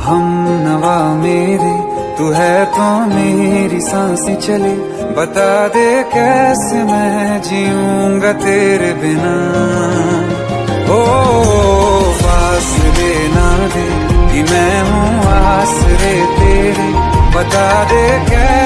हम नवा मेरे तू है तो मेरी सांसें चले, बता दे कैसे मैं जीऊंगा तेरे बिना। ओ फासले ना दे कि मैं हूँ आसरे तेरे, बता दे कैसे